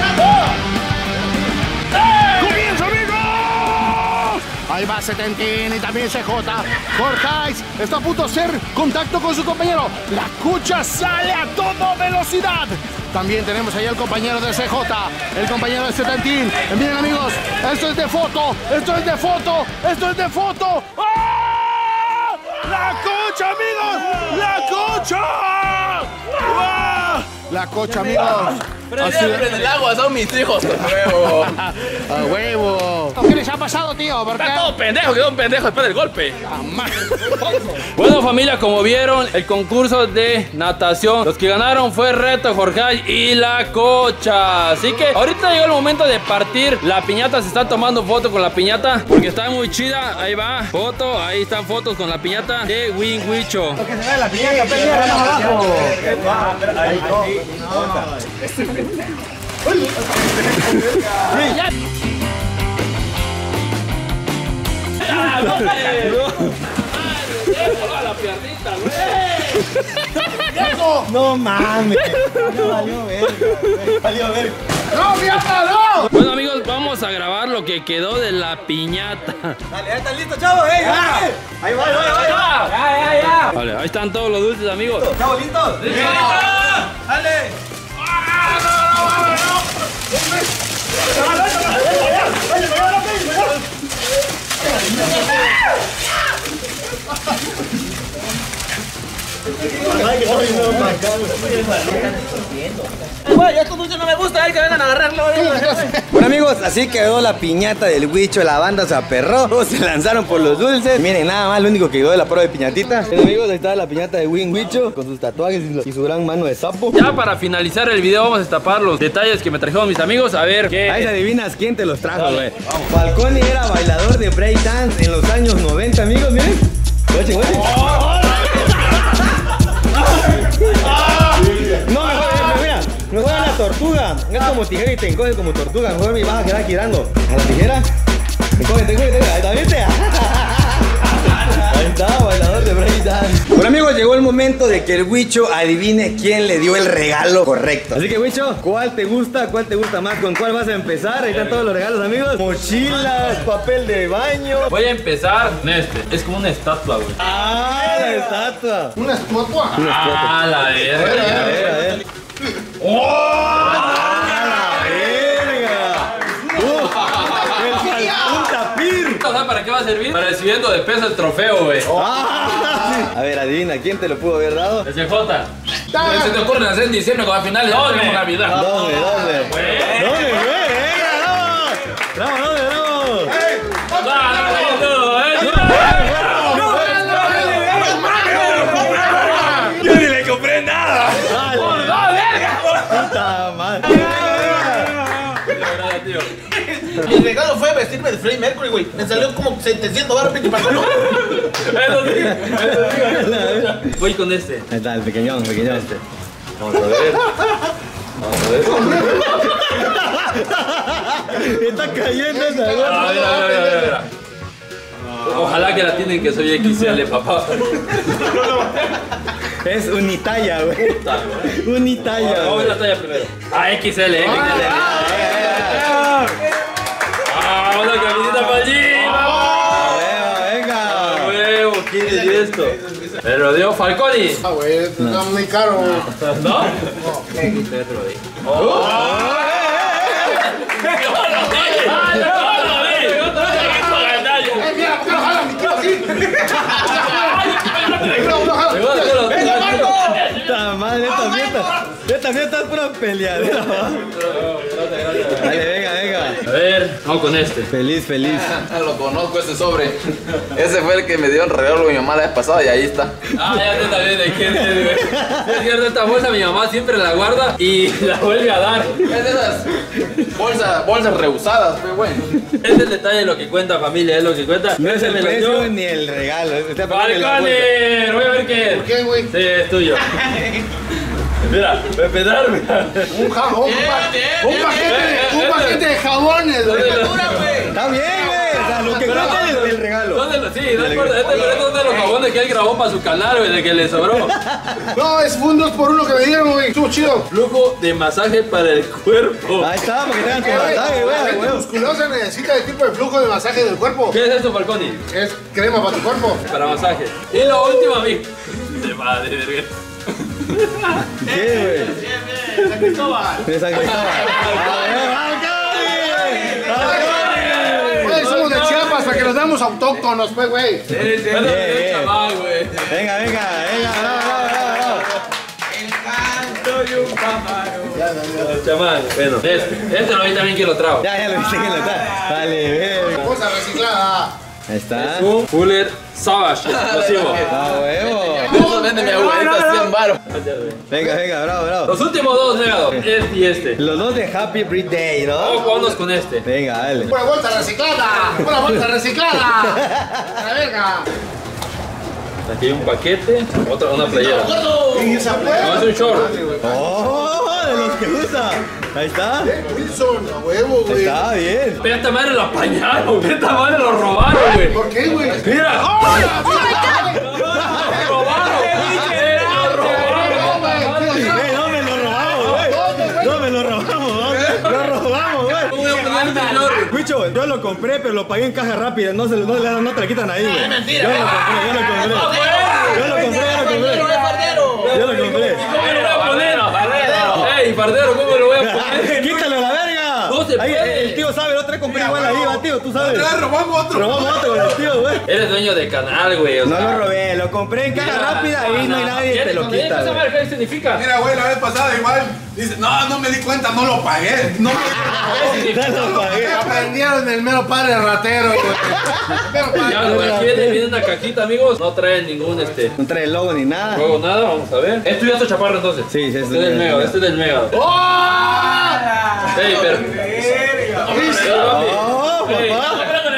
Speaker 5: ¡Comienza, amigos! Ahí va Setentín y también C J. Jorge está a punto de hacer contacto con su compañero. La cucha sale a toda velocidad. También tenemos ahí al compañero de C J, el compañero de Setentín. Miren, amigos, esto es de foto, esto es de foto, esto es de foto. ¡Ah! ¡La cocha, amigos! ¡La cocha! ¡Ah! La cocha, amigos.
Speaker 4: Así en el agua son mis hijos. A huevo.
Speaker 5: A huevo. ¿Qué les ha pasado, tío? ¿Por qué?
Speaker 1: Está todo pendejo, quedó un pendejo después del golpe. Bueno, familia, como vieron, el concurso de natación, los que ganaron fue Reto, Jorge y la Cocha. Así que ahorita llegó el momento de partir la piñata. Se está tomando foto con la piñata porque está muy chida. Ahí va, foto, ahí están fotos con la piñata de Win Wicho.
Speaker 2: Que se vea la piñata, pelea, más abajo.
Speaker 1: Ya. Ah, no, la piernita, güey.
Speaker 2: No mames. No valió verga. Valió verga.
Speaker 5: ¡No, piñata, no!
Speaker 1: Bueno, amigos, vamos a grabar lo que quedó de la piñata.
Speaker 2: Dale, ya están listos, chavos. Ahí va, ahí va, ahí va. Ya, ya, ya.
Speaker 1: Vale, ahí están todos los dulces, amigos.
Speaker 2: Chavos, ¿listos?
Speaker 6: ¡Dale!
Speaker 7: Güey, estos dulces no me gustan, hay que vengan a agarrarlo.
Speaker 2: Bueno, amigos, así quedó la piñata del Wicho. La banda se aperró. Todos se lanzaron por los dulces. Miren, nada más, lo único que quedó de la prueba de piñatita. Bueno, amigos, ahí está la piñata de Win Wicho con sus tatuajes y su gran mano de sapo.
Speaker 1: Ya para finalizar el video vamos a destapar los detalles que me trajeron mis amigos. A ver qué...
Speaker 2: Ahí se adivinas quién te los trajo, güey. Falconi era bailador de breakdance en los años noventa, amigos, miren. Oye, oye. No, mejor, mira, mejor a la tortuga. Es como tijera y te encoge como tortuga. Mejor me vas a quedar girando. A la tijera. Encoge, te encoge, te encoge. Ahí está, ¿viste? Ahí está, bailador de breakdance. Bueno, amigos, llegó el momento de que el Wicho adivine quién le dio el regalo correcto. Así que, Wicho, ¿cuál te gusta? ¿Cuál te gusta más? ¿Con cuál vas a empezar? Ahí están todos los regalos, amigos. Mochilas, papel de baño.
Speaker 1: Voy a empezar con este. Es como una estatua, güey.
Speaker 2: ¡Ah, la estatua!
Speaker 5: ¿Una estatua?
Speaker 1: Ah, la
Speaker 2: A ver, a
Speaker 1: verga.
Speaker 2: ver. ¡Oh!
Speaker 1: ¿Sabes para qué va a servir? Para el subiendo de peso el trofeo, güey.
Speaker 2: Ah, a ver, adivina, ¿quién te lo pudo haber dado?
Speaker 1: S J.
Speaker 4: Se te ocurre hacer en diciembre como a finales de
Speaker 1: ¿Dónde?
Speaker 4: Navidad.
Speaker 2: ¿Dónde? ¿Dónde? ¿Dónde, güey? ¡Venga, vamos! ¡Bravo, dónde, bravo!
Speaker 3: Yo ni le compré nada.
Speaker 2: ¡Puta madre!
Speaker 7: Mi regalo fue vestirme de Freddie Mercury, güey. Me salió como setecientos baros pinche pantalón.
Speaker 1: Eso sí, eso sí. Voy con este.
Speaker 2: Ahí está, el pequeñón, el pequeñón. Este.
Speaker 1: Vamos a ver. Vamos a ver.
Speaker 2: Está cayendo esa, güey.
Speaker 1: Ah, mira, mira, mira, mira. Ojalá que la tienen que soy X L, papá.
Speaker 2: Es unitalla, güey. Unitalla.
Speaker 1: Vamos a ver la talla primero. Ah, X L, eh. Ah, una camiseta para allí.
Speaker 2: Venga.
Speaker 1: Huevo, ¿quién es esto? Me lo dio Falconi.
Speaker 5: Ah, güey, está muy caro.
Speaker 1: ¿No? Oh.
Speaker 2: madre, esta fiesta. Esta fiesta es pura peleadera, ¿va? Dale, venga, venga.
Speaker 1: A ver, vamos con este.
Speaker 2: Feliz, feliz.
Speaker 4: Lo conozco ese sobre. Ese fue el que me dio el regalo mi mamá la vez pasada y ahí está.
Speaker 1: Ah, ya sé también de quién es, güey. Es cierto, esta bolsa mi mamá siempre la guarda y la vuelve a dar.
Speaker 4: Es de esas bolsas, bolsas reusadas, pues bueno.
Speaker 1: Es el detalle de lo que cuenta, familia, es lo que cuenta.
Speaker 2: No es el
Speaker 1: me lo
Speaker 2: precio
Speaker 1: dio.
Speaker 2: ni el regalo. Está pagando la bolsa.
Speaker 1: ¡Balconer! Voy a ver qué es.
Speaker 6: ¿Por qué, güey?
Speaker 1: Sí, es tuyo. Mira, voy a empezar, mira.
Speaker 6: Un jabón, un, pa- un paquete, un paquete de jabones, güey.
Speaker 2: Está bien, güey. O sea, lo que cuenta es el regalo.
Speaker 1: ¿Dónde lo, sí, no importa. Este es uno de los jabones que él grabó para su canal, güey, de que le sobró.
Speaker 6: No, es un dos por uno que me dieron, güey. Estuvo chido.
Speaker 1: Flujo de masaje para el cuerpo.
Speaker 2: Ahí está, para que tengan tu
Speaker 6: Eh, güey,
Speaker 2: masaje,
Speaker 6: La
Speaker 2: güey.
Speaker 6: gente
Speaker 2: güey.
Speaker 6: musculosa necesita el tipo de flujo de masaje del cuerpo.
Speaker 1: ¿Qué es esto, Falconi?
Speaker 6: Es crema para tu cuerpo.
Speaker 1: Para masaje. Y lo último, amigo. De madre, verga.
Speaker 2: ¿Qué, güey?
Speaker 6: San Cristóbal.
Speaker 2: De San Cristóbal.
Speaker 6: Güey, somos de Chiapas para que nos damos autóctonos, pues, güey.
Speaker 1: Sí, sí,
Speaker 2: bien, bien.
Speaker 1: chaval, güey.
Speaker 2: Venga, venga, venga, bravo, bravo, bravo.
Speaker 1: Chaval, bueno, este, este lo vi también que lo trajo.
Speaker 2: Ya, ya lo viste que lo está. Dale, venga.
Speaker 6: Cosa reciclada.
Speaker 2: Ahí está.
Speaker 1: Es un Fuller Savage explosivo.
Speaker 2: A huevo.
Speaker 4: Eso vende mi abuelita cien baros.
Speaker 2: Venga, venga, bravo, bravo.
Speaker 1: Los últimos dos, negado. Este y este.
Speaker 2: Los dos de Happy Birthday,
Speaker 1: Vamos a
Speaker 2: ¿no?
Speaker 1: jugarnos con este.
Speaker 2: Venga, dale.
Speaker 6: Una bolsa reciclada. Una bolsa reciclada. A la verga.
Speaker 1: Aquí hay un paquete, otra, una playera.
Speaker 6: Y esa
Speaker 1: No, es
Speaker 6: pues.
Speaker 1: un short.
Speaker 2: Oh, de los que usa. Ahí está.
Speaker 6: Wilson, a huevo, güey.
Speaker 2: Está bien.
Speaker 1: Pero esta madre lo apañaron, esta madre lo robaron, güey.
Speaker 6: ¿Por qué, güey?
Speaker 1: Mira. ¡Oh! ¡Lo robaron! ¡Eh, lo robaron!
Speaker 2: Eh, no me lo robamos, güey. No me lo robamos, ¿no? Lo robamos, güey.
Speaker 1: ¿Cómo voy a poner el señor?
Speaker 2: Wicho, yo lo compré, pero lo pagué en caja rápida. No, se, no, le- no te la quitan ahí, güey.
Speaker 7: mentira.
Speaker 2: Yo lo compré, yo lo compré. Yo lo compré, yo lo compré. Yo lo compré.
Speaker 1: ¿Cómo lo voy a poner? ¡Ey, pardero, ¿cómo lo voy a poner?
Speaker 2: ¡Quítalo a la verga!
Speaker 1: No se
Speaker 2: Ahí,
Speaker 1: puede.
Speaker 2: el tío sabe, el otro compré igual ahí, va, tío, tú sabes.
Speaker 6: robamos otro.
Speaker 2: Robamos otro con el tío, güey.
Speaker 1: Eres dueño de canal, güey. O
Speaker 2: No
Speaker 1: sea,
Speaker 2: lo robé, lo compré en caja
Speaker 1: mira,
Speaker 2: rápida y no hay nadie que te lo
Speaker 1: Cuando llegue
Speaker 2: quita.
Speaker 1: esa
Speaker 2: güey.
Speaker 1: madre, ¿qué significa?
Speaker 3: Mira, güey, la vez pasada igual. Dice, no, no me di cuenta, no lo pagué. No me
Speaker 2: Ya lo pagué.
Speaker 6: Aprendieron del mero padre ratero, güey. Mero padre.
Speaker 1: Ya, güey, aquí viene, viene una cajita, amigos. No trae ningún este.
Speaker 2: No trae el logo ni nada.
Speaker 1: Luego nada, vamos a ver. ¿Es tuyo, chaparro, entonces?
Speaker 2: Sí, sí,
Speaker 1: Este
Speaker 2: es
Speaker 1: es
Speaker 2: del
Speaker 1: del Mega,
Speaker 2: Mega.
Speaker 1: este es del Mega.
Speaker 6: ¡Oh!
Speaker 1: Ey, pero.
Speaker 2: ¡Oh, papá!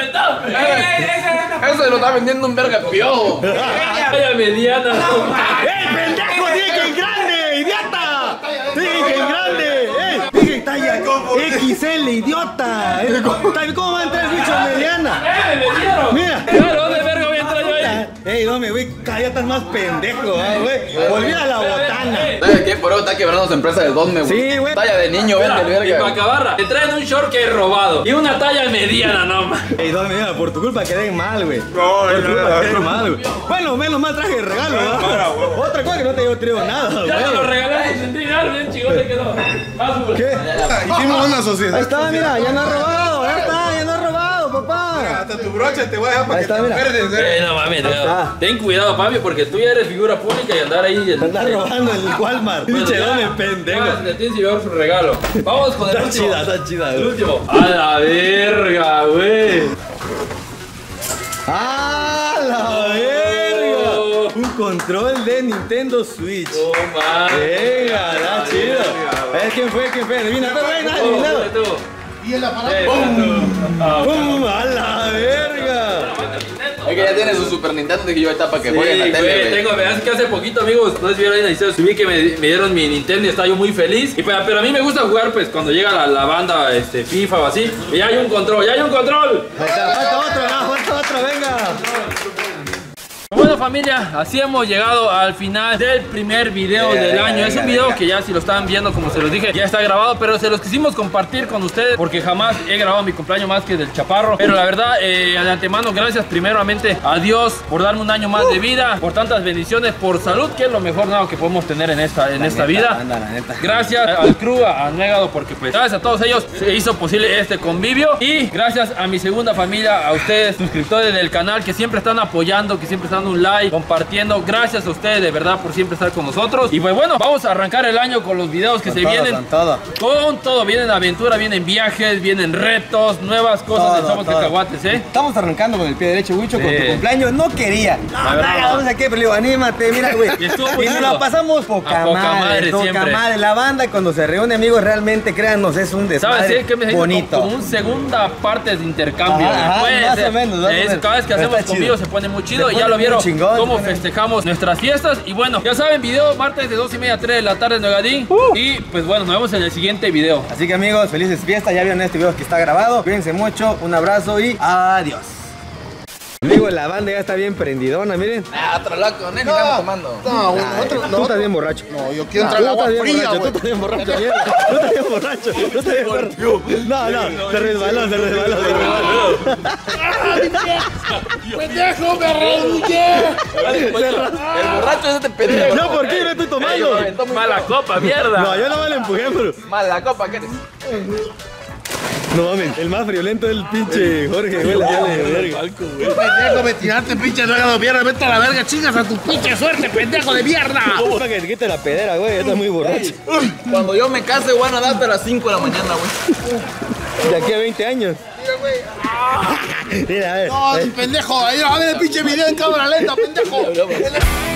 Speaker 4: Eso lo está vendiendo un verga piojo.
Speaker 1: Talla mediana.
Speaker 2: ¡Ey, pendejo! ¡Dije que en grande, idiota! ¡Dije que en grande! ¡Ey! ¡Dije talla X L, idiota! Eh, ¿Cómo va a entrar el bicho mediana?
Speaker 1: ¡Eh, me dieron!
Speaker 2: Mira.
Speaker 1: Claro, ¿dónde verga voy a entrar yo ahí?
Speaker 2: ¡Ey, no me güey! Cada día estás más pendejo, ah, güey. Olvida la botana.
Speaker 4: ¿Sabes qué? Por eso está quebrando su empresa del Dosme, güey.
Speaker 2: Sí, güey.
Speaker 4: Talla de niño, vende el
Speaker 1: Mira, y para
Speaker 4: verga.
Speaker 1: acabarla, te traen un short que es robado y una talla mediana, no man.
Speaker 2: Ey, no, mira, por tu culpa queden mal, güey. Por tu culpa queden mal, güey. Bueno, menos mal traje el regalo, ¿verdad? Otra cosa que no te llevo traído nada,
Speaker 1: Ya te lo
Speaker 2: güey.
Speaker 1: regalaron sin dinero, bien chingón te quedó. Vas, güey.
Speaker 2: ¿Qué?
Speaker 3: hicimos una sociedad.
Speaker 2: Ahí está, mira, ya no ha robado, ya está, ya no ha robado, papá.
Speaker 3: Hasta tu broche te voy a dejar para
Speaker 2: Ahí
Speaker 3: que
Speaker 2: está,
Speaker 3: te
Speaker 2: mira.
Speaker 3: acuerdes, eh.
Speaker 1: Eh, no mames, no.
Speaker 2: está.
Speaker 1: Ten cuidado, papi, porque tú ya eres figura pública y andar ahí. en-
Speaker 2: Andar robando en el Walmart.
Speaker 1: Bueno,
Speaker 2: Pinche
Speaker 1: ya.
Speaker 2: dame pendejo.
Speaker 1: Ya, le tienes que llevar su regalo. Vamos con el
Speaker 2: Está
Speaker 1: último.
Speaker 2: chida, está chida,
Speaker 1: El
Speaker 2: güey.
Speaker 1: último. A la verga, güey.
Speaker 2: ¡Ah, la verga!
Speaker 1: Oh.
Speaker 2: Un control de Nintendo Switch.
Speaker 1: No mames.
Speaker 2: Venga, está chido. ¿Ves quién fue? ¿Quién fue? Adivina, está bien, adivinado.
Speaker 1: Oh, tú.
Speaker 6: Y el aparato.
Speaker 1: Eh, tú. Ah,
Speaker 2: ¡Pum! ¡A la verga!
Speaker 4: Es que ya tiene su Super Nintendo, dije yo, ahí está para que
Speaker 1: Sí,
Speaker 4: juegue en la tele,
Speaker 1: güey,
Speaker 4: güey.
Speaker 1: tengo, me hace que hace poquito, amigos, no sé si vieron ahí en la historia, subí que me, me dieron mi Nintendo y estaba yo muy feliz. Y, pero, pero a mí me gusta jugar, pues, cuando llega la, la banda este, FIFA o así, y ya hay un control, ya hay un control.
Speaker 2: Ahí está, falta otro, no, falta otro, venga.
Speaker 1: Bueno, familia, así hemos llegado al final del primer video
Speaker 2: Venga,
Speaker 1: del
Speaker 2: venga,
Speaker 1: año. Es un
Speaker 2: venga,
Speaker 1: video
Speaker 2: venga.
Speaker 1: que ya si lo estaban viendo, como se los dije, ya está grabado, pero se los quisimos compartir con ustedes porque jamás he grabado mi cumpleaños más que del Chaparro. Pero la verdad, eh, de antemano, gracias primeramente a Dios por darme un año más de vida, por tantas bendiciones, por salud, que es lo mejor nada que podemos tener en esta, en esta vida.
Speaker 2: Anda, la neta.
Speaker 1: Gracias al crew, a Negado, porque pues gracias a todos ellos se hizo posible este convivio. Y gracias a mi segunda familia, a ustedes, suscriptores del canal, que siempre están apoyando, que siempre están dejando un like, compartiendo. Gracias a ustedes de verdad por siempre estar con nosotros. Y pues bueno, vamos a arrancar el año con los videos que
Speaker 2: Con
Speaker 1: se
Speaker 2: todo,
Speaker 1: vienen.
Speaker 2: con todo.
Speaker 1: Con todo, vienen aventuras, vienen viajes, vienen retos, nuevas cosas
Speaker 2: Todo,
Speaker 1: de Somos
Speaker 2: todo.
Speaker 1: Cacahuates, ¿eh?
Speaker 2: Estamos arrancando con el pie derecho, Wicho, con
Speaker 1: Sí.
Speaker 2: tu cumpleaños. No quería. No,
Speaker 1: verdad,
Speaker 2: no,
Speaker 1: no.
Speaker 2: vamos a qué, pero le digo, anímate, mira, güey.
Speaker 1: Y estuvo muy
Speaker 2: Y nos
Speaker 1: chido.
Speaker 2: la pasamos poca,
Speaker 1: A poca
Speaker 2: madre,
Speaker 1: madre
Speaker 2: poca
Speaker 1: siempre.
Speaker 2: madre. La banda cuando se reúne, amigos, realmente, créanos, es un
Speaker 1: ¿Sabes?
Speaker 2: desmadre
Speaker 1: Sí, que me siento
Speaker 2: bonito.
Speaker 1: como, como un segunda parte de intercambio.
Speaker 2: Ajá, ajá,
Speaker 1: Puede
Speaker 2: más
Speaker 1: ser.
Speaker 2: o menos, más o
Speaker 1: Es-
Speaker 2: menos.
Speaker 1: Cada vez que
Speaker 2: Pero
Speaker 1: hacemos
Speaker 2: está
Speaker 1: conmigo
Speaker 2: chido.
Speaker 1: se pone muy chido.
Speaker 2: Se
Speaker 1: Y ya
Speaker 2: pone
Speaker 1: lo vieron
Speaker 2: muy chingón,
Speaker 1: cómo
Speaker 2: se pone-
Speaker 1: festejamos nuestras fiestas. Y bueno, ya saben, video martes de dos y media a tres de la tarde en Nogadín. Y pues bueno, nos vemos en el siguiente video.
Speaker 2: Así que, amigos, felices fiestas. Ya vieron este video que está grabado. Cuídense mucho, un abrazo y adiós. Amigos, la banda ya está bien prendidona, miren.
Speaker 4: Ah, otro loco, no estamos tomando.
Speaker 6: No, bueno,
Speaker 2: Ay,
Speaker 6: otro,
Speaker 2: tú
Speaker 6: no,
Speaker 2: estás bien borracho.
Speaker 6: no, yo quiero entrar
Speaker 2: Tú
Speaker 6: al agua
Speaker 2: estás bien
Speaker 6: fría,
Speaker 2: borracho, tú
Speaker 6: güey.
Speaker 2: estás bien borracho, mierda. Tú estás bien borracho, tú estás bien borracho. No, no, se resbaló, se resbaló, se resbaló.
Speaker 6: ¡Pendejo, me arredullé!
Speaker 4: El borracho es este pendejo.
Speaker 2: No, ¿por qué no estoy tomando?
Speaker 1: Mala copa, mierda.
Speaker 2: No, yo no me la empujé, pero...
Speaker 4: Mal la copa, ¿qué eres?
Speaker 2: No mames, el más friolento es el pinche Jorge, güey, la vale de verga.
Speaker 6: Pendejo, me tiraste, pinche nuega de mierda. Vete a la verga, chingas a tu pinche suerte, pendejo de mierda.
Speaker 2: Para que te quite la pedera, güey, estás muy borracho.
Speaker 4: Cuando yo me case, voy a nadar hasta las cinco de la mañana, güey.
Speaker 2: De aquí a veinte años. Mira, a ver.
Speaker 6: No, pendejo, ahí a ver el pinche video en cámara lenta, pendejo.